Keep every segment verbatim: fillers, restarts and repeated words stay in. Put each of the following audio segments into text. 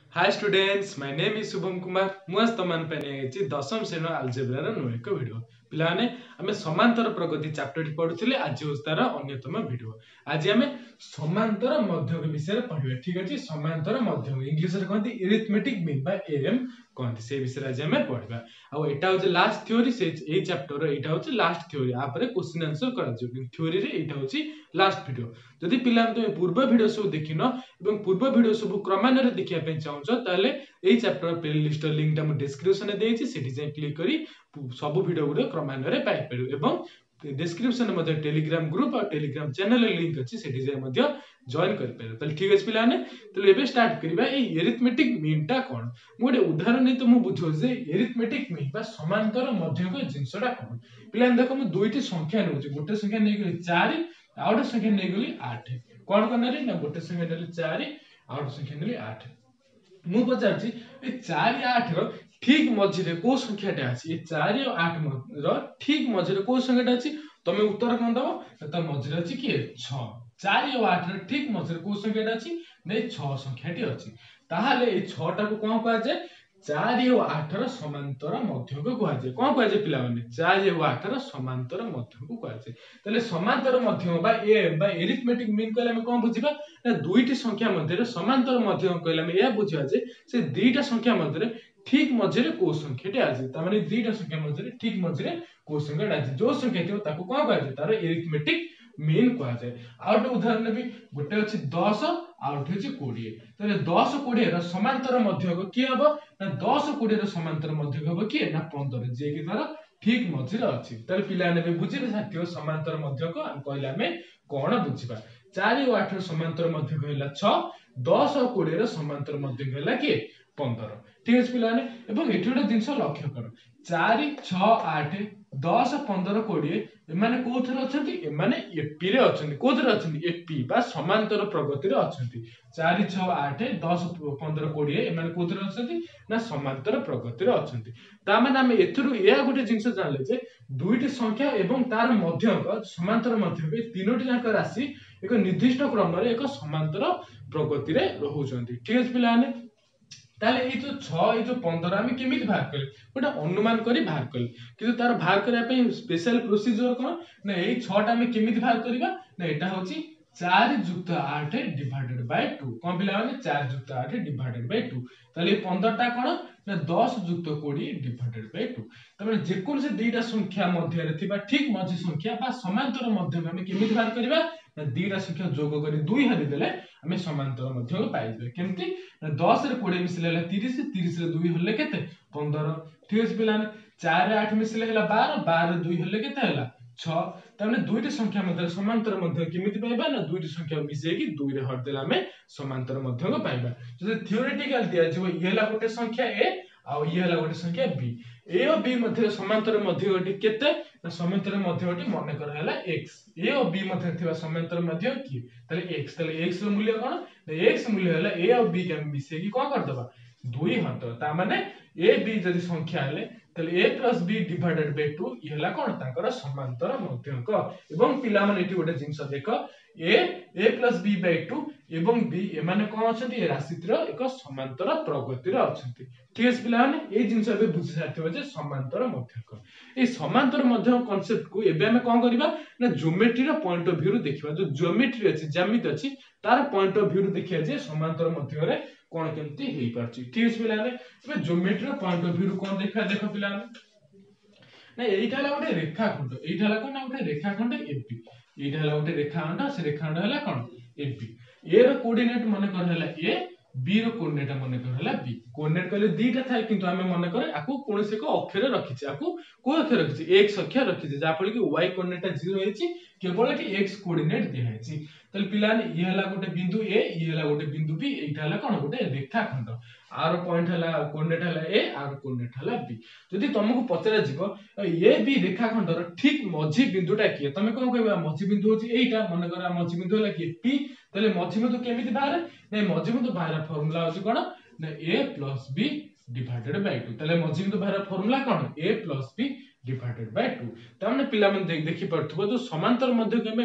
Hi students, my name is Shubham Kumar. मुझे तुम दशम श्रेणी आलजेब्रा नुह एक वीडियो पिलाने आम समांतर प्रगति चैप्टर टी पढ़ुले। आज हूँ तार अन्यतम वीडियो। आज आम समांतर मध्यक विषय पढ़ा। ठीक अच्छे, समांतर मध्यक इंग्लीश रे कहते इरिथमेटिक मीन बा एएम कहते से विषय आज आम पढ़ा। आउ एटा होचे लास्ट थ्योरी से ए चैप्टर एटा होचे लास्ट थ्योरी। आपरे क्वेश्चन आंसर करा जो थ्योरी रे एटा होचे लास्ट वीडियो। जदि पिला तुम पूर्व वीडियो सब देखिन एवं पूर्व वीडियो सब क्रमान्वये देखिया पे चाहूछ ताले एई चैप्टर प्लेलिस्ट लिंक टा मु डिस्क्रिप्शन में देछि, सेठी जे क्लिक करी सब वीडियो गुरे क्रमान्वये पाइ परियो। एवं डिस्क्रिप्शन में टेलीग्राम ग्रुप और टेलीग्राम चैनल लिंक अच्छी सेठी जे मध्य जॉइन कर परियो। तले ठीक अछि पिलाने, तले एबे स्टार्ट करिबा। ए एरिथमेटिक मीन टा कोन मोडे उदाहरण नै तो मु बुझो जे एरिथमेटिक मीन बा समांतर मध्यक जिंसटा कोन। पिलाने देखो मु दुईटी संख्या नउछि, गोटे संख्या नै गेली चार आ गोटे संख्या नै गेली आठ। कोन कोन रे ना गोटे संख्या नेली चार आ गोटे संख्या नेली आठ। मु पचारछि ए चार आठ रो ठीक मझिरे को संख्याटा अछि। ए चार और आठ रो ठीक मझिरे को संख्याटा अछि। तमे उत्तर कोन दबो त मझिरे अछि कि छह। चार और आठ रो ठीक मझिरे को संख्याटा अछि नै छह संख्याटी अछि। ताहाले ए छह टा को कोन कहै छै? चार और आठ रो समांतर मध्यक कहै छै। कोन कहै छै पिला माने? चार और आठ रो समांतर मध्यक कहै छै। तले समांतर मध्यक बा ए बा एरिथमेटिक मीन कहले हम कोन बुझिबा ना दुईटी संख्या मध्य समांतर मध्यक कहले हम या बुझिबा जे से दुईटा संख्या मध्य ठीक मझिरे को संख्याटी अछि। त माने दुईटा संख्या मध्य ठीक मझिरे को संख्याटी अछि। जो संख्या थिबो ताको कोन कहै छै? तार एरिथमेटिक मीन कहै छै। आ गोटे उदाहरण नेबी, गोटे अछि दस आ गोटे अछि बीस। तले दस बीस रो समांतर मध्यक की हबो ना दस बीस रो समांतर मध्यक हबो की ना पंद्रह, जे कि तार ठीक मझिरे अछि। तले पिला नेबे बुझिबे साथियो समांतर मध्यक हम कहले हमें कोन बुझिबा। चार और आठ रो समांतर मध्यक हैला छह, दस और बीस रो समांतर मध्यक हैला कि पंद्रह। ठीक अछि पिलाने, एवं एठी गोटे जिंस लक्ष्य कर। चार छह आठ दस पंद्रह बीस एमाने कोथरे अछंती? एमाने एपी रे अछंती। कोथरे अछंती? एपी बा समांतर प्रगति रे अछंती। चार छह आठ दस पंद्रह बीस एमाने कोथरे अछंती? ना समांतर प्रगति रे अछंती। ता माने हम एथुरु या गोटे जिंस जानले जे दुईटी संख्या एवं तार मध्यक समांतर मध्यक ए तीनोटी जाक राशि एक निर्दिष्ट क्रम रे एक समांतर प्रगति रे रहउछंती। ठीक अछि पिलाने, ताले ए जो छह ए जो पंद्रह हम केमिति भाग कले गोटे अनुमान करी भाग कले। किंतु तार भाग करिया पे स्पेशल प्रोसीजर कोन ना ए छह टा हम केमिति भाग करिबा ना एटा होची चार जुक्त आठ डिवाइडेड बाय टू। कोन पिला माने चार जुक्त आठ डिवाइडेड बाय टू। ताले पंद्रह टा कोन ना दस जुक्त बीस डिवाइडेड बाय टू। तमे जे कोन से दुईटा संख्या मध्य रे थिबा ठीक मझी संख्या बा समांतर मध्य हम केमिति भाग करिबा ना दुईटा संख्या जोग करी दुई हरि देले हमें समांतर मध्य पाइ जेबे। केमति ना दस रे बीस मिसले तीस, तीस रे दुई हले केते पंद्रह। ठीक अछि पिलाने, चार आठ मिसले हला बारह, बारह रे दुई हले केते हला छह। तने दुईटी संख्या मध्य समांतर मध्य केमिति पाइबा ना दुईटी संख्या मिसे कि दुई रे हर देला हमें समांतर मध्य को पाइबा। जदि थ्योरेटिकल दिया जिवो ये हला गोटे संख्या a आ ये हला गोटे संख्या b। a और b मध्य समांतर मध्य गटी केते ना समांतर मध्य गटी माने कर हला x। a और b मध्य थिबा समांतर मध्य की तले x। तले x रो मूल्य कोन ना x मूल्य हला a और b के मिसे कि कोन कर दबा दुई हत। ता माने a b जदि संख्या हले तले a plus b divided by two ये हला कोन ताकर समांतर मध्यक। एवं पिला माने एठी गोटे जिंस देखो a a plus b by two एवं b ए माने कोन अछंती ए राशितिर एक समांतर प्रगति रे अछंती। ठीक अछि पिला माने ए जिंस बे बुझि साथिबो जे समांतर मध्यक। ए समांतर मध्यक कांसेप्ट को एबे हम कोन करबा ना ज्योमेट्री रो पॉइंट ऑफ व्यू रो देखिबा। जो ज्योमेट्री अछि ज्यामिति अछि तार पॉइंट ऑफ व्यू रो देखिया जे समांतर मध्यक रे कोन केमती हेई परछि। ठीक अछि पिला माने एबे ज्योमेट्री रो पॉइंट ऑफ व्यू रो कोन देखा देखो पिला माने ना एइटा हला गोटे रेखाखंड। एइटा हला कोन ना गोटे रेखाखंड एबी। एइटा हला गोटे रेखाखंड, से रेखाखंड हला कोन एबी। ए रो कोऑर्डिनेट माने कर हला ए, बी रो कोऑर्डिनेट माने कर हला बी। कोऑर्डिनेट कहले दुईटा थाए किंतु हमें माने करे आकु कोनोसी एक अक्षर रखिछि। आकु को अक्षर रखिछि? x अक्षर रखिछि। जा फल कि y कोऑर्डिनेट जीरो हेछि, केवल कि x कोऑर्डिनेट दिया हेछि। तले पिलाने ये हला गोटे बिंदु a, ये हला गोटे बिंदु b। एइटा हला कोन गोटे रेखाखंड। आर पॉइंट हला कोऑर्डिनेट हला a, आर कोऑर्डिनेट हला b। जदि तुमको पचरा जिवो ए बी रेखाखंड रो ठीक मझी बिंदुटा किए, तमे कोन कहबा मझी बिंदु होछि एइटा। माने करा मझी बिंदु हला कि p। तले मझी बिंदु केमिति बाहर नै मझी बिंदु बाहर फार्मूला होछि कोन ना a plus b divided by two. तले मझी बिंदु बाहर फार्मूला कोन a plus b divided by two. त हमने पिला मन देख देखि पड़थबो जो समांतर मध्य के में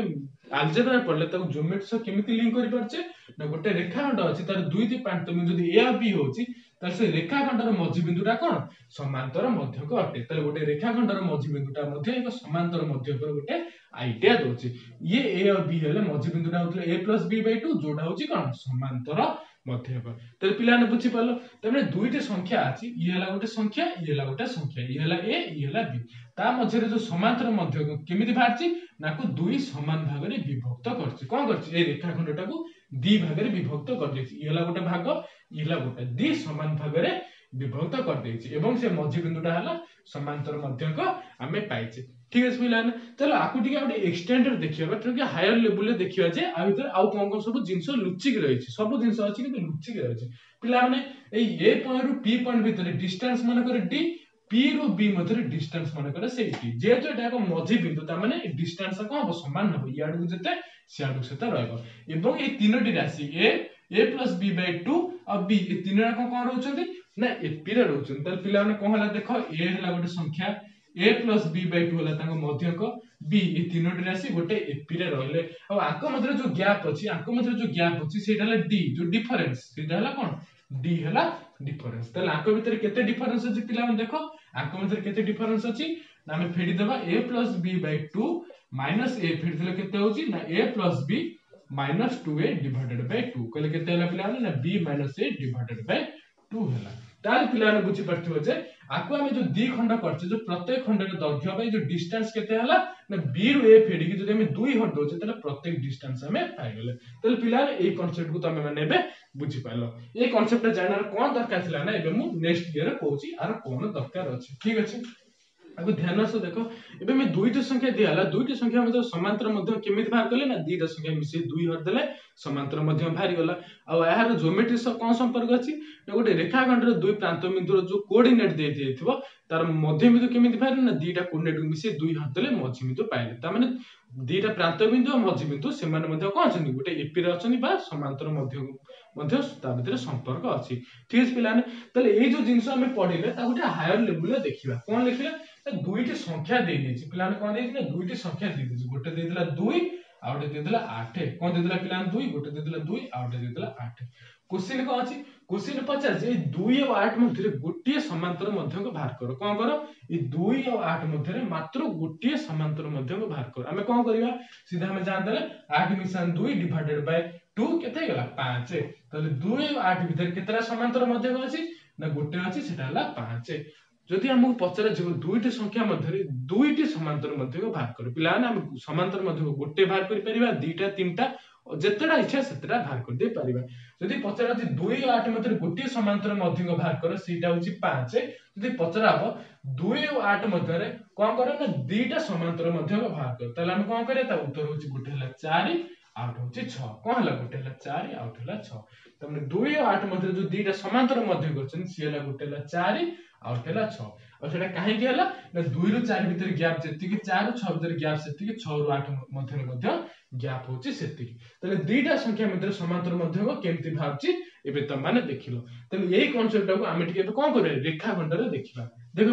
आलजेब्रा पढ़ले ताको ज्योमेट्री सह केमिति लिंक करि परछे ना गोटे रेखाखंड अछि तार दुईटी पांचतमी जदि ए और बी होछि तार से रेखाखंडर मध्य बिंदुटा कोन समांतर मध्यक अटे ताले गोटे रेखाखंडर मध्य बिंदुटा मध्य एक समांतर मध्यकर गोटे आइडिया दोछि ये ए और बी हेले मध्य बिंदुटा होतले a + b / टू जोटा होछि कोन समांतर मध्यक ताले पिलाने बुझि पालो तमे दुईटी संख्या अछि ये हला गोटे संख्या ये हला गोटे संख्या ये हला a ये हला b ता मध्य रे जो समांतर मध्यक केमिति बाहरछि नाकु दुई समान भाग रे विभक्त करछि कोन करछि ए रेखाखंडटाकू दि भाग रे विभक्त कर देछि ये हला गोटे भाग ये हला गोटे दि समान भाग रे विभक्त कर देछि एवं से मध्य बिंदुटा हला समांतर मध्यक हमें पाइछि ठीक अछि पिलाने चलो आकु टिके गोटे एक्सटेंडेड देखिबा टिके हायर लेवल रे देखिबा जे आ भीतर आउ कोन कोन सब जिंस लुचि के रहिछि सब जिंस अछि कि लुचि के रहिछि पिला माने ए ए पॉइंट रु p पॉइंट भीतर डिस्टेंस माने करे d p रो b मध्य डिस्टेंस माने करे से t जे जो एटा को मझी बिंदु ता माने डिस्टेंस को अब समान हो याडू जते सियाडू सेता रहबो एवं ए तीनोटी राशि a a + b / टू और b ए तीनरा को कोन रहउछंती ना p रे रहउछन त पिला माने कोन हला देखो a हला गोटे संख्या a + b / टू हला ताको मध्यक b ए तीनोटी राशि गोटे p रे रहले अब आको मध्य जो गैप अछि आको मध्य जो गैप अछि सेटा हला d जो डिफरेंस सेटा हला कोन d हला डिफरेंस तले आको भीतर केते डिफरेंस अछि पिला माने देखो आको भीतर केते डिफरेंस अछि ना हमें फेडी देबा a + b / two minus a फेडी देले केते होछि ना a + b minus two A divided by two कहले केते हला पिला माने ना b - a divided by two हला ताल पिला माने बुझि परथिबो जे आको हमें जो दि खंड करछे जो प्रत्येक खंड रे दैर्घ्य बाय जो डिस्टेंस केते हला ना b रु a फेडी कि जदि हमें दुई हट दोछे तले प्रत्येक डिस्टेंस हमें पाइ गेले तले पिला ए कांसेप्ट को तमे माने बे बुझि पाइलो ए कांसेप्ट जानर कोन दरकार थिला ना एबे मु नेक्स्ट ईयर कहूची आर कोन दरकार अछि ठीक अछि अब ध्यान से देखो एबे में दुईटा संख्या दियाला दुईटा संख्या मतलब समांतर मध्य केमिति बाहर करले ना दुईटा संख्या मिसे दुई हर देले समांतर मध्य बाहर गला आ यार ज्योमेट्री से कोन संपर्क अछि ना गोटे रेखाखंड रे दुई प्रांत बिंदु जो कोऑर्डिनेट दे देथिबो तार मध्य बिंदु केमिति बाहर ना दुईटा कोऑर्डिनेट मिसे दुई हर देले मध्य बिंदु पाइले ता माने दुईटा प्रांत बिंदु और मध्य बिंदु से माने मध्य कोन छनि गोटे एपी रे अछनि बा समांतर मध्य मध्य ता भीतर संपर्क अछि ठीक अछि पिलाने तले ए जो जिंस हमें पढिले ता गोटे हायर लेवल रे देखिबा कोन लिखिले दुईटी संख्या दे देछि पिलाने कोन देछि ना दुईटी संख्या दे देछि गोटे दे देला दुई आ गोटे दे देला आठ कोन दे देला पिलाने दुई गोटे दे देला दुई आ गोटे दे देला आठ क्वेश्चन को अछि क्वेश्चन पचार जे दुई और आठ मध्य गोटे समांतर मध्य को बाहर करो कोन करो ई दुई और आठ मध्य मात्र गोटे समांतर मध्य को बाहर करो हमें कोन करिवा सीधा हमें जान देले आठ मिसान दुई डिवाइडेड बाय टू केते गेला पाँच तले दुई और आठ भीतर केतरा समांतर मध्य को अछि ना गोटे अछि सेटा हला पाँच जदि हमको पचारे जे दुईटी संख्या मध्य दुईटी समांतर मध्य को बाहर कर पिला हम समांतर मध्य को गोटे बाहर कर परिबा दुईटा तीनटा जेतेटा इच्छा सेतेटा बाहर कर दे परिबा जदि पचारा जे दुई और आठ मध्य गोटे समांतर मध्य को बाहर कर सेटा होची पाँच जदि पचारा हो दुई और आठ मध्य रे कोन करे ना दुईटा समांतर मध्य को बाहर कर तले हम कोन करे ता उत्तर होची गोटे हला चार आठ होची छह कोन हला गोटे हला चार आठ हला छह तमने दुई और आठ मध्य जो दुईटा समांतर मध्य करछन सी हला गोटे हला चार आउट हला छह और सेटा काहे के हला ना दुई रु चार भीतर गैप जेति कि चार रु छह भीतर गैप सेति कि छह रु आठ मध्य मध्य गैप होची सेति तले दुईटा संख्या मध्य समांतर मध्य को केमति भाबची एबे त माने देखिलो तले एई कांसेप्ट को आमे टिके कोन करे रेखाखंड रे देखिबा देखो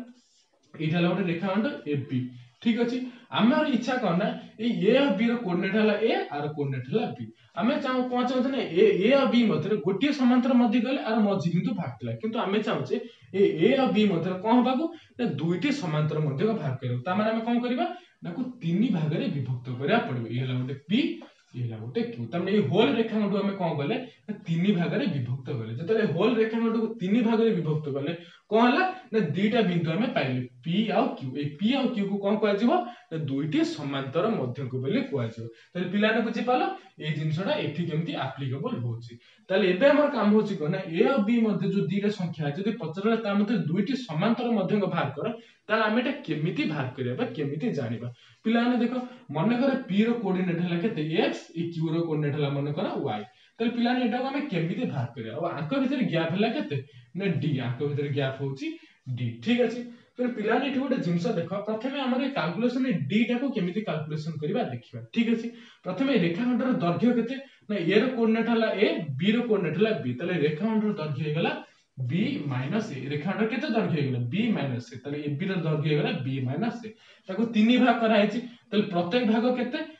पिलानी एटा हला गोटे रेखाखंड एबी ठीक अछि हमर इच्छा करना ए ए और बी रो कोऑर्डिनेट हला ए आर कोऑर्डिनेट हला बी हमें चाहू कोन चाहू ने ए ए और बी मध्य गोटे समांतर मध्य गले आर मध्य बिंदु भागतला किंतु हमें चाहू जे ए ए और बी मध्य कोन होबाकू ना दुईटी समांतर मध्य को भाग करियो ता माने हम कोन करबा ना को तीन भाग रे विभक्त करिया पड़बो ए हला गोटे पी ए हला गोटे क्यू तमने ए होल रेखाखंड हमें कोन गले तीन भाग रे विभक्त गले जतले होल रेखाखंड को तीन भाग रे विभक्त गले कोन हला ना दुईटा बिंदु हमें पाइले पी और क्यू ए पी और क्यू को कोन कहै जिवो ना दुईटी समांतर मध्य को बेले कहै जिवो तले पिला ने बुझि पालो ए जिंसडा एठी केमती एप्लीकेबल होची तले एबे हमर काम होची कोना ए और बी मध्य जो दुईटा संख्या जदि पचरला ता मध्य दुईटी समांतर मध्य को बाहर करो ताले हमें एटा केमिति बाहर करिया बा केमिति जानिबा पिला ने देखो मने करे p रो कोऑर्डिनेट हला केते x ए q रो कोऑर्डिनेट हला मने करे y तले पिला ने एटा को हमें केमिति बाहर करिया अब आंक भीतर गैप हला केते ने d आंक भीतर गैप होची d ठीक अछि फिर पिला ने गोटे जिंस देखो प्रथमे हमर कैलकुलेशन में d टा को केमिति कैलकुलेशन करबा देखिबा ठीक अछि प्रथमे रेखाखंडर दैर्घ्य केते ना a रो कोऑर्डिनेट हला a b रो कोऑर्डिनेट हला b तले रेखाखंडर दैर्घ्य हे गेला b माइनस a रेखाखंड केते दैर्घ्य हे गेला b माइनस a तले ab रो दैर्घ्य हे गेला b माइनस a ताको तीन भाग करा हैछि तले प्रत्येक भाग केते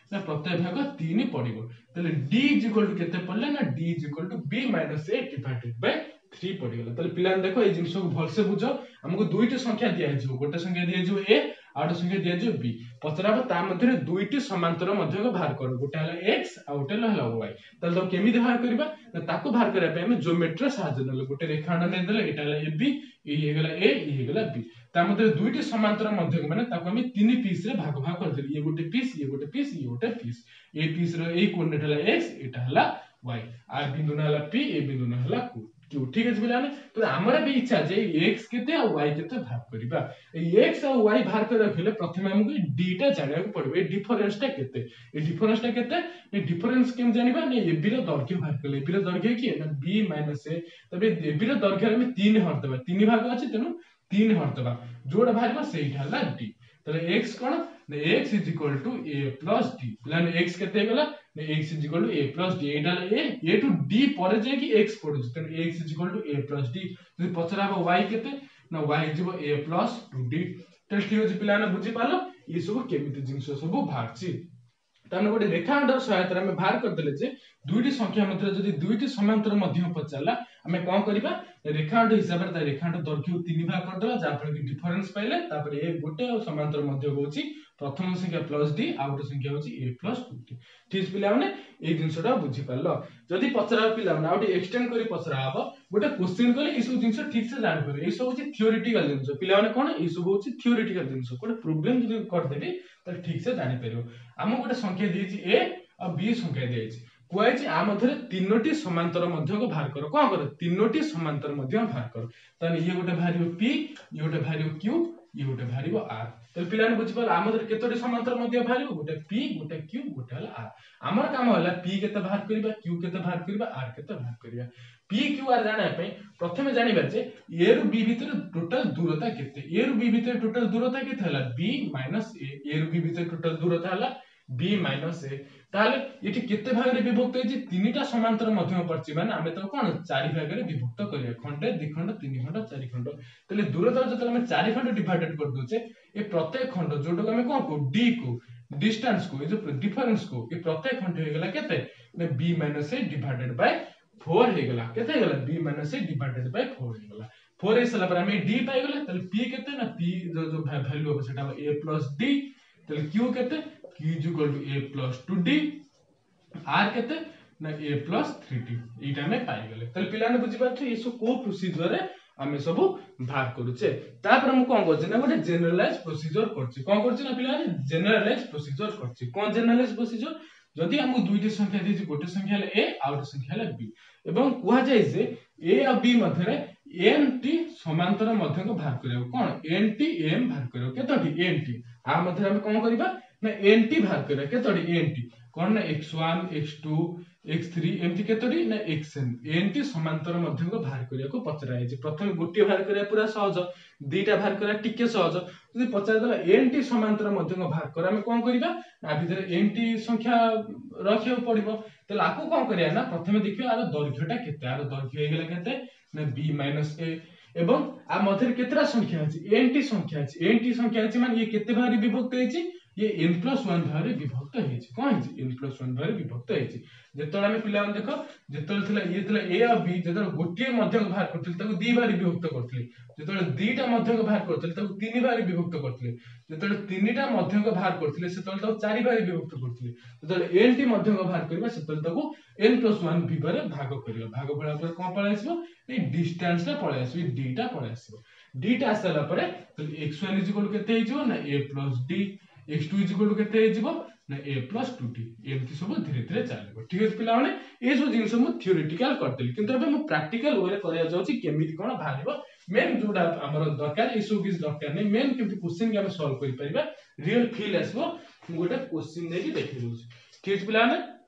ना प्रत्येक भाग तीन पड़ो ताले d इज इक्वल टू केते पड़ले ना d is equal to b minus a divided by three पड़गला ताले पिला देखो ए जिंस को भलसे बुझो हमको दुईटी संख्या दिया है गोटे संख्या दिया जो a आउट संख्या दिया जो b पचराबो ता मध्ये दुईटी समांतर मध्ये को बाहर करो गोटे हला x आ गोटे हला y ताले तो केमि बाहर करबा ना ताको बाहर करबा पे हम ज्योमेट्री सहायता नले गोटे रेखाखंड नै देले एटा हला ab ए हे गेला a ए हे गेला b ता मध्ये दुईटी समांतर मध्ये माने ताको हम तीन पीस रे भाग भाग कर देली ये गोटे पीस ये गोटे पीस ये गोटे पीस ए पीस रो ए कोऑर्डिनेट हला x एटा हला y आ बिंदु न हला p ए बिंदु न हला q क्यों ठीक है पिलाने तो हमरा भी इच्छा जे x केते और y केते भाग करबा x और y भाग कर रखले प्रथमे हमको d टा जानिया को पड़बे डिफरेंस टा केते ए डिफरेंस टा केते ए डिफरेंस केम जानिबा ने ए b रो दैर्घ्य भाग करले b रो दैर्घ्य की ना b a तबे ए b रो दैर्घ्य में तीन हर देबा तीन भाग अछि तेनु तीन हर देबा जोडा भागबा सेइठा हला d तले x कोन ने x is equal to a plus d प्लान x केते गेला ने x is equal to a plus d एटा a a टू d परे जे कि x पडु तने x is equal to a plus d जदि पचराबो y केते ना y जिवो a प्लस टू d तले ठीक अछि पिलाने बुझि पालो ई सब केमिति जिंस सब भागछि ताने गोटे रेखाखंडर सहायता में बाहर कर देले जे दुईटी संख्या मध्य जदि दुईटी समांतर मध्य पचाला हमें कोन करबा रेखाखंड हिसाब रे रेखाखंड दैर्घ्य तीन भाग कर देला जा पर कि डिफरेंस पाइले तापर ए गोटे और समांतर मध्य होची प्रथम संख्या प्लस d आ गोटे संख्या होची a प्लस टू d ठीक पिला माने ए जिंसटा बुझि पालो जदि पचरा पिला माने आउटी एक्सटेंड करी पचरा हबो गोटे क्वेश्चन कले ई सब जिंस ठीक से जानि परबे ई सब होची थ्योरेटिकल जिंस पिला माने कोन ई सब होची थ्योरेटिकल जिंस गोटे प्रॉब्लम जदि कर देबी त ठीक से जानि परबो हम गोटे संख्या दिछि a और b संख्या दिछि कोइछि आ मध्ये तीनोटी समांतर मध्य को भाग करो कोन करो तीनोटी समांतर मध्य भाग करो तने ये गोटे भारियो p ये गोटे भारियो q ये गोटे भारियो r तो पिलाने बुझि पाल आ मध्ये केतोटी समांतर मध्य भारियो गोटे p गोटे q गोटे हला r हमर काम होला p केते भाग करबा q केते भाग करबा r केते भाग करबा p q r जाने पे प्रथमे जानिबा जे a रु b भीतर टोटल दूरता केते a रु b भीतर टोटल दूरता केते हला b a a रु b भीतर टोटल दूरता हला b a ताले एठी केते भाग रे विभक्त है जे तीनटा समांतर मध्य पड़छि माने हमें तो कोन चारि भाग रे विभक्त करिया खंडे दि खंड तीन खंड चारि खंड तले दूरता जतले हम चारि खंड डिवाइडेड कर दोचे ए प्रत्येक खंड जोटो हम कोन को d को डिस्टेंस को ए जो डिफरेंस को ए प्रत्येक खंड हे गेला केते ने b a divided by four हे गेला केते हे गेला b a divided by four हे गेला फोर हे सला पर हम d पाइ गेला तले p केते ना p जो जो वैल्यू हो सेटा a प्लस d तले q केते q is equal to a plus two d r केते ना a plus थ्री d एटा में पाइ गेले तले पिला ने बुझि पाछ ई सब को प्रोसीजर रे हमें सब भाग करूचे तापर हम कोन करछ ना गोटे जनरलाइज प्रोसीजर करछ कोन करछ ना पिला ने जनरलाइज प्रोसीजर करछ कोन जनरलाइज प्रोसीजर जदि हमको दुईटी संख्या दिछि गोटे संख्या ले a आ गोटे संख्या ले b एवं कुहा जाय जे a आ b मध्य रे n t समांतर मध्य को भाग करियो कोन n t m भाग करियो केतोटी n t आ मध्य हम कोन करबा ना nt भाग करियो केतोटी nt कोन ना x one x two x three एमती केतोटी ना xn nt समांतर मध्य को भाग करियो को पचराय जे प्रथम गोटी भाग करिया पूरा सहज दुईटा भाग करिया टिके सहज जदि पचरा दला nt समांतर मध्य को भाग कर हम कोन करबा ना भीतर nt संख्या रखियो पड़िबो तले आकु कोन करिया ना प्रथमे देखियो आरो दैर्घ्यटा केते आरो दैर्घ्य हे गेला केते ना b a एवं आ मध्य केतरा संख्या अछि nt संख्या अछि nt संख्या अछि माने ये केते भाग रे विभक्त हेछि ये n plus वन भाग रे विभक्त हेछि कोन हेछि n plus वन भाग रे विभक्त हेछि जेतले हम पिला मन देखो जेतले थिला ये थिला a और b जेतले गोटिए मध्य को भाग करथिल ताको दी भाग रे विभक्त करथिले जेतले दीटा मध्य को भाग करथिल ताको तीन भाग रे विभक्त करथिले जेतले तीनटा मध्य को भाग करथिले सेतले ताको चारि भाग रे विभक्त करथिले जेतले nt मध्य को भाग करबा सेतले ताको n plus वन विभक्त रे भाग करियो भाग पळा पर कोन पळा आसीबो ए डिस्टेंस ला पळा आसीबो d टा पळा आसीबो d टा आसला परे x one is equal to केते हिजो ना a plus d x two is equal to केते हिजो ना a plus टू d एमती सब धीरे धीरे चलबो ठीक है पिला माने ए सब जिंस मु थ्योरेटिकल करतेली किंतु अबे मु प्रैक्टिकल वे रे करया जाउची केमिति कोन भारिबो मेन जोडा हमर दरकार ए सब किस दरकार नै मेन केमिति क्वेश्चन के हम सॉल्व करि परिबा रियल फील आसबो मु गोटे क्वेश्चन नै कि देखि दोछ ठीक पिला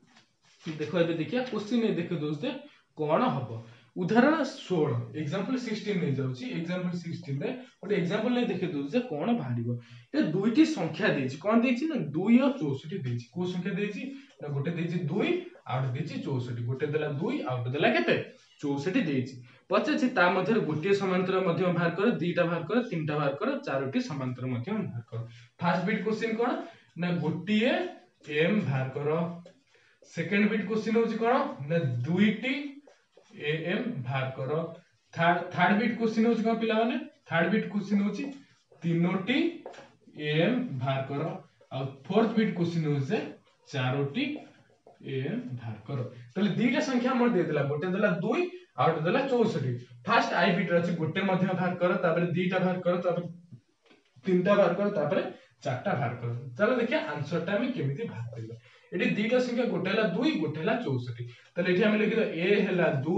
माने देखो एबे देखिया क्वेश्चन नै देखि दोछ दे कोन हबो उदाहरण सोलह एग्जांपल सिक्सटीन नै जाउची एग्जांपल सिक्सटीन रे ओटे एग्जांपल नै देखि दोछ जे कोन भारिबो ए दुईटी संख्या देछि कोन देछि ना दो और चौसठ देछि को संख्या देछि ना गोटे देछि दो आउट देछि चौसठ गोटे देला दो आउट देला केते चौसठ देछि पछे ता मध्य गोटे समांतर मध्य भाग कर दुईटा भाग कर तीनटा भाग कर चारोटी समांतर मध्य भाग कर फर्स्ट बिट क्वेश्चन कोन ना गोटिए m बाहर करो सेकंड बिट क्वेश्चन होची कोन ना दुईटी am बाहर करो थर्ड थर्ड बिट क्वेश्चन होची कोन पिला माने थर्ड बिट क्वेश्चन होची तीनोटी am बाहर करो और फोर्थ बिट क्वेश्चन होचे चारोटी am बाहर करो तले दीटा संख्या मोर दे देला गोटे देला दो आउट देला चौसठ फर्स्ट आई बिट रछि गोटे मध्य बाहर करो तापर दीटा बाहर करो तापर तीनटा बाहर करो तापर चारटा बाहर करो चलो देखिया आंसर टा हम केमिति बाहर करबा एटी दीटा संख्या गोटे हला दो गोटे हला चौसठ तले एठी हम लिखि द a हला दो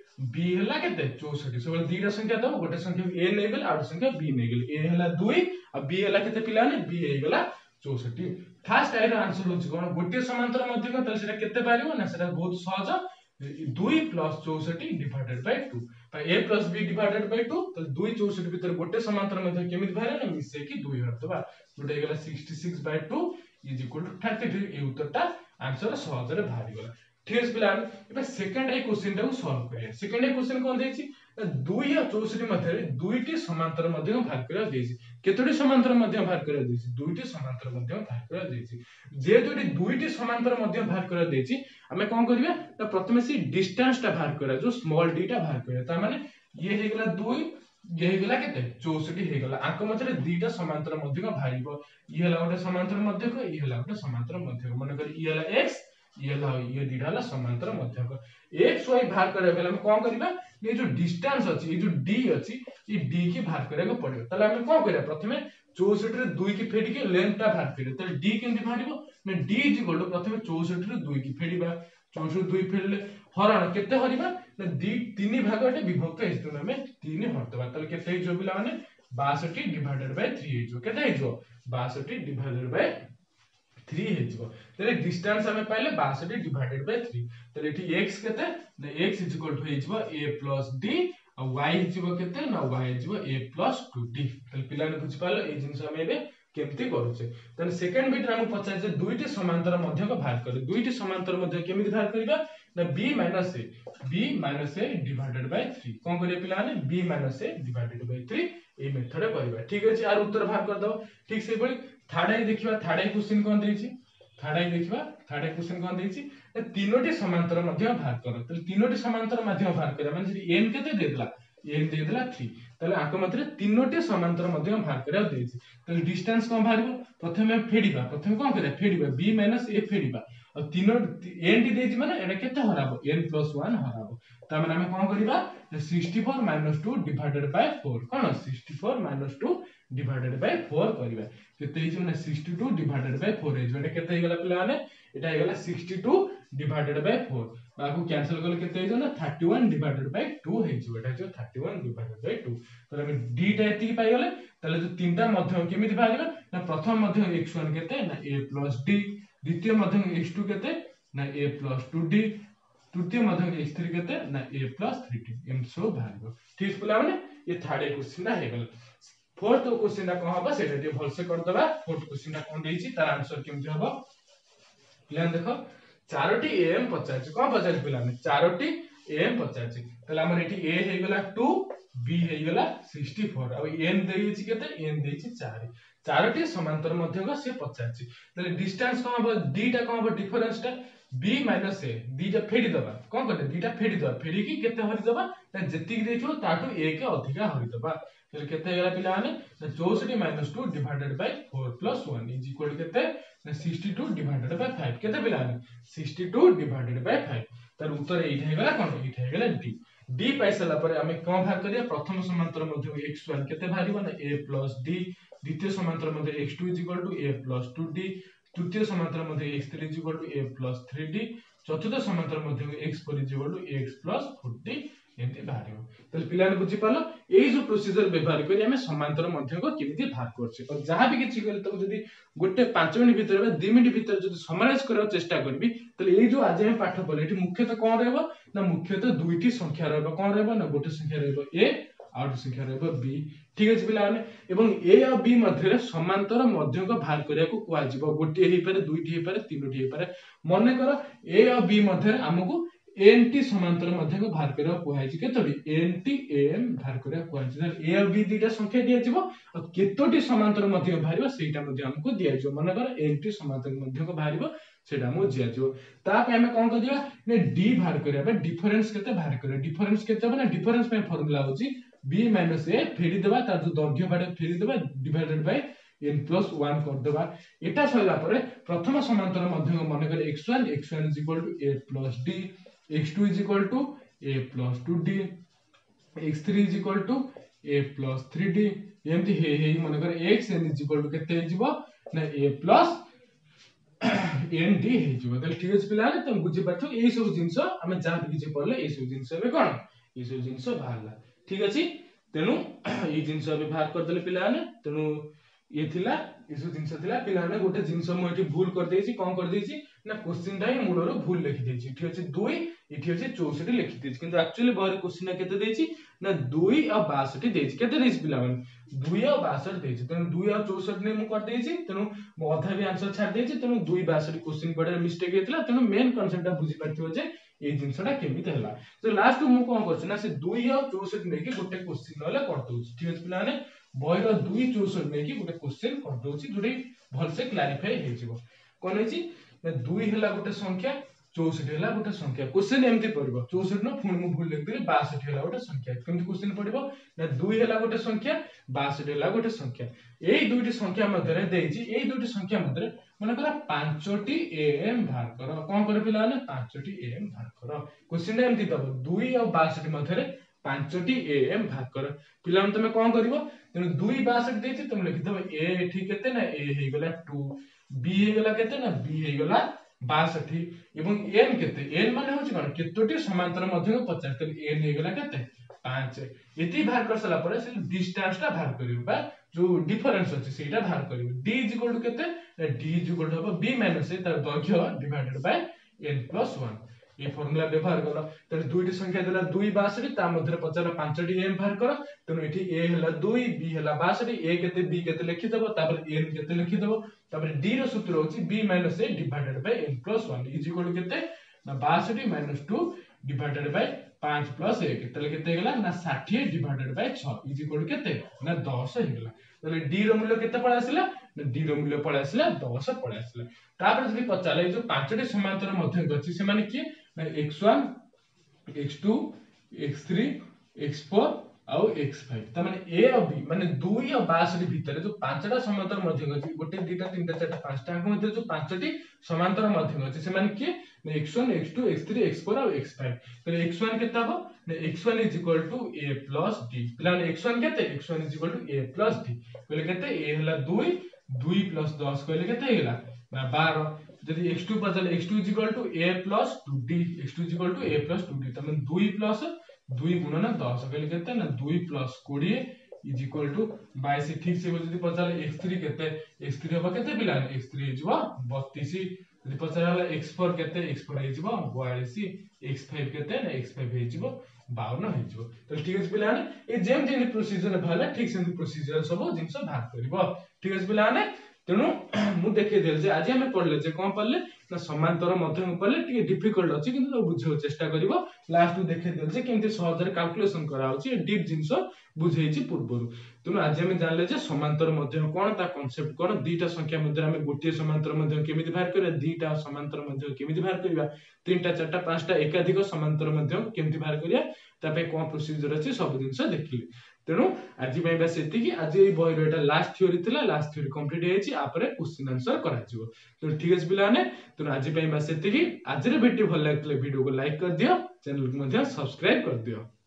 b हला केते चौसठ सब दीटा संख्या दबो गोटे संख्या a नै गेल आउट संख्या b नै गेल a हला दो आ b हला केते पिला ने b हे गेला चौसठ फर्स्ट आई रो आंसर होची कोन गोटे समांतर मध्य को तले सेटा केते पारिबो ना सेटा बहुत सहज दो प्लस चौसठ divided by two a plus b divided by two तो दो चौसठ भीतर गोटे समांतर मध्य केमिति बाहर ना मिसे की दो हरतबा जोटा हे गेला छियासठ by two is equal to तैंतीस ए उत्तरटा आंसर सहज रे बाहरी गेला ठीक है पिला एबे सेकंड ए क्वेश्चन टा को सॉल्व करिया सेकंड ए क्वेश्चन कोन देछि दो या चौसठ मध्ये दुईटी समांतर मध्य भाग करा देछि केतोटी समांतर मध्य भाग करा देछि दुईटी समांतर मध्य भाग करा देछि जे जोटी दुईटी समांतर मध्य भाग करा देछि हमें कोन करिया त प्रथमे से डिस्टेंस टा भाग करा जो स्मॉल डी टा भाग करा त माने ये हे गेला दो ये हे गेला केते चौसठ हे गेला आंक मधरे दीटा समांतर मध्य का भारिबो ये हला गोटे समांतर मध्य को ये हला गोटे समांतर मध्य को माने कर ये हला x ये हला ये दीटा हला समांतर मध्य को x y भाग करे बेला हम कोन करबा ये जो डिस्टेंस अछि ये जो d अछि ये d की भाग करे को पड़ियो तले हम कोन करिया प्रथमे चौसठ रे दो की फेडी के लेंथ टा भाग करियो तले d केंति भाडिबो ने d इज इक्वल टू प्रथमे चौसठ रे दो की फेडीबा चौसठ दो फेडले हरण केते हरिबा ने दी तीन भाग एटे विभक्त हेतु हमें तीन हरतबा तले केते हिजो पिला माने बासठ डिवाइडेड बाय तीन हिजो केते हिजो बासठ डिवाइडेड बाय तीन हिजो तले डिस्टेंस हमें पाइले बासठ डिवाइडेड बाय तीन तले एठी x केते ने x इज इक्वल टू हिजो a प्लस d और y हिजो केते ना y हिजो a प्लस टू d तले पिला ने बुझ पालो ए जिंस हमें बे केमती करूचे तने सेकंड बिट हम पचार जे दुईटी समांतर मध्य को भाग करे दुईटी समांतर मध्य केमिति भाग करबा ना b minus a b minus a divided by तीन कोन करिया पिला ने b minus a divided by तीन ए मेथड करबा ठीक अछि आर उत्तर भाग कर दो ठीक से बळी थर्ड आई देखिबा थर्ड आई क्वेश्चन कोन देछि थर्ड आई देखिबा थर्ड आई क्वेश्चन कोन देछि तीनोटी समांतर मध्य भाग करो तले तीनोटी समांतर मध्य भाग करे माने जे n केते देदला n दे देला तीन तले आंक मात्रे तीनोटी समांतर मध्य भाग करे देछि तले डिस्टेंस कोन भारिबो प्रथमे फेडिबा प्रथमे कोन करे फेडिबा b a फेडिबा और तीनो n टी देछि माने एटा केते हराबो n प्लस वन हराबो त माने हम कोन करिबा चौंसठ टू डिवाइडेड बाय फोर कोन चौंसठ टू डिवाइडेड बाय फोर करिबा केते हिजो माने बासठ डिवाइडेड बाय फोर हिजो एटा केते हिगला पिला माने एटा हिगला बासठ डिवाइडेड बाय फोर बाकू कैंसिल करले केते हिजो ना इकतीस डिवाइडेड बाय टू हिजो एटा हिजो इकतीस डिवाइडेड बाय टू तले हम d टा एति पाइ गेले तले जो तीनटा मध्य केमिति भागिबा ना प्रथम मध्य x वन केते ना a प्लस d द्वितीय मध्य x टू केते ना a प्लस टू d तृतीय मध्य x थ्री केते ना a प्लस थ्री d एम सो भागिबो ठीक पिला माने ये थर्ड क्वेश्चन ना हे गेल फोर्थ क्वेश्चन ना कोन हबा सेटा जे भलसे कर दबा फोर्थ क्वेश्चन ना कोन देछि तार आंसर केमिति हबो प्लान देखो चारोटी am पचास कोन पचास पिला ने चारोटी am पचास तले हमर एठी a हे गेला टू b हे गेला चौंसठ अब n देछि केते n देछि चार चारोटी समांतर मध्य को से पचास तले डिस्टेंस कोन हबो d टा कोन हबो डिफरेंस टा b माइनस a d टा फेडी दबा कोन करते d टा फेडी दबा फेडी की केते हरि दबा ना जति की देछो ताटू a के अधिका हरि दबा तले केते गेला पिला माने चौंसठ minus two divided by four plus one is equal केते बासठ डिवाइडेड बाय फाइव केते पिला माने बासठ डिवाइडेड बाय फाइव तार उत्तर एठी हे गेला कोन एठी हे गेला d d पाइसला पर हमें कोन भाग करिया प्रथम समांतर मध्य x वन केते भारिबो ना a प्लस d द्वितीय समांतर मध्य x two is equal to a plus two d तृतीय समांतर मध्य x three is equal to a plus three d चतुर्थ समांतर मध्य x four is equal to x plus four d एंती भारिबो तले पिलाने बुझि पालो एई जो प्रोसीजर व्यवहार करी हमें समांतर मध्य को केमिति भाग करछे और जहां भी किछि गले तो जदी गोटे पाँच मिनिट भीतर बा दो मिनिट भीतर जदी समराइज करबा चेष्टा करबी तले एई जो आज हम पाठ पले एठी मुख्यतः कोन रहबो ना मुख्यतः दुईटी संख्या रहबो कोन रहबो ना गोटे संख्या रहबो a आउट संख्या रहबो b ठीक अछि पिलाने एवं a और b मध्य समांतर मध्य को भाग करिया को कुआ जिवो गोटे हे पारे दुईटी हे पारे तीनोटी हे पारे मने करो a और b मध्य हमकु एनटी समांतर मध्यक बाहर करा कुहाइछि केतोटी एनटी एम बाहर करा कुहाइछि ए और बी दुईटा संख्या दिया जिवो और केतोटी समांतर मध्यक बाहरिबो सेटा मध्ये हमको दिया जिवो माने कर एनटी समांतर मध्यक बाहरिबो सेटा हमको दिया जिवो ता पे हमें कोन कर दिबा ने डी बाहर करिया बा डिफरेंस केते बाहर करिया डिफरेंस केते बना डिफरेंस पे फार्मूला होची b - a फेरी देबा तार जो दर्घ्य बाडे फेरी देबा divided by n plus one कर देबा एटा सइला परे प्रथम समांतर मध्यक माने कर x one x one = a plus d x two = a plus two d x three = a plus three d एमती हे हे माने कर x n = केते हिजबो ना a plus n d हिजबो त ठीक अछि पिला त बुझि पाछो एई सब जिंस हमें जा भी जे पड़ले एई सब जिंस बे कोन एई सब जिंस बाहरला ठीक अछि तेनु एई जिंस बे बाहर कर देले पिला ने तेनु ये थिला इस जिंस थिला पिला ने गोटे जिंस मु एठी भूल कर देछि कोन कर देछि ना क्वेश्चन टाइ मूलरो भूल लिखि देछि इठी अछि दो इठी अछि चौसठ लिखि देछि किंतु एक्चुअली बाहर क्वेश्चन केते देछि ना दो और बासठ देछि केते देछि पिला मन दो और बासठ देछि तनु दो और चौसठ ने मु कर देछि तनु मु अधा भी आंसर छाड़ देछि तनु दो बासठ क्वेश्चन पडे मिस्टेक हेतला तनु मेन कांसेप्ट बुझि पाथियो जे ए जिंसटा केमिति हला तो लास्ट मु कोन करछ ना से दो और चौसठ ने के गोटे क्वेश्चन नले कर दोछि ठीक अछि पिला ने बहिर दो चौसठ ने की गोटे क्वेश्चन कर दोछि जोडी भल से क्लैरिफाई हे जिवो कोन हेछि ना दो हला गोटे संख्या चौसठ हला गोटे संख्या क्वेश्चन एमती पड़िबो चौसठ न फुण मु भूल लिख देली बासठ हला गोटे संख्या केमती क्वेश्चन पड़िबो ना दो हला गोटे संख्या बासठ हला गोटे संख्या एई दुईटी संख्या मध्य रे देछि एई दुईटी संख्या मध्य रे माने करा पांचटी am भाग करो कोन करे पिला ने पांचटी am भाग करो क्वेश्चन एमती दबो दो और बासठ मध्य रे पांचटी am भाग करो पिला तमे कोन करिवो तेनु दो बासठ देछि तुम लिखि दबो a एठी केते ना a हे गेला दो b हे गेला केते ना b हे गेला बासठ एवं n केते n माने होछि कोन केतोटी समांतर मध्यक पचास त n हे गेला केते पाँच एती भाग कर सला परे से डिस्टेंस ता भाग करियो बा जो डिफरेंस अछि सेटा भाग करियो d इक्वल टू केते d equal to b minus a तार दৈর্ঘ্য divided by n plus one ये फार्मूला व्यवहार करो त दुईटी संख्या देला दो बासठ ता मध्य पचास पांचटी m भाग करो तनो एठी a हला दो b हला बासठ a केते b केते लिखि दबो तापर n केते लिखि दबो तापर d रो सूत्र होछि b minus a divided by n plus one is equal to केते ना बासठ माइनस दो डिवाइडेड बाय पाँच प्लस एक तले केते गेला ना साठ डिवाइडेड बाय छह इज इक्वल टू केते ना दस हे गेला तले d रो मूल्य केते पळे आसिला ना d रो मूल्य पळे आसिला दस पळे आसिला तापर जदि पचाले जो पांचटी समांतर मध्यक अछि से माने की ना x one x two x three x four आउ x five त माने a और b माने दो और बासठ भितरे जो पांचटा समांतर मध्यक अछि गोटे दुटा तीनटा चारटा पांचटा अंक मध्ये जो पांचटी समांतर मध्यक अछि से माने की x one x two x three x four और x five तो x one केता हो ना x one = a plus d प्लान x one केते x one = a plus d कहले केते a हला दो दो plus दस कहले केते हेला ना बारह जदि x two पचल x two = a plus two d x two = a plus two d त माने दो plus दो गुणन दस कहले केते ना दो plus बीस = बाईस ठीक से जदि पचल x three केते x three होबा केते पिलान x three हिजबो बत्तीस जदि पचल x four केते x four हिजबो बयालीस x five केते ना x five हिजबो बावन हिजबो त ठीक अछि पिलान ए जेम जेम प्रोसीजर भला ठीक से प्रोसीजर सब जिंस भाग करबो ठीक अछि पिलान तेनु मु देखै देल जे आज हम पढले जे कोन पढले ना समांतर मध्यक पढले टिके डिफिकल्ट अछि किंतु बुझियो चेष्टा करिवो लास्ट टू देखै देल जे केमति सहज रे कैलकुलेशन करा होछि डीप जिंस बुझैछि पूर्वरु तेनु आज हम जानले जे समांतर मध्यक कोन ता कांसेप्ट कोन दुईटा संख्या मध्य हम गोटे समांतर मध्यक केमिति बाहर करिया दुईटा समांतर मध्यक केमिति बाहर करिया तीनटा चारटा पांचटा एकाधिक समांतर मध्यक केमिति बाहर करिया तापे कोन प्रोसीजर अछि सब जिंस देखिले तेनु आज पई बस एतिकी आज ए बहिर एटा लास्ट थ्योरी थिला लास्ट थ्योरी कंप्लीट हेछि आपरे क्वेश्चन आंसर करा जिवो तो ठीक अछि पिलाने तेनु आज पई बस एतिकी आज रे वीडियो भल लागले वीडियो को लाइक कर दियो चैनल को मध्य सब्सक्राइब कर दियो।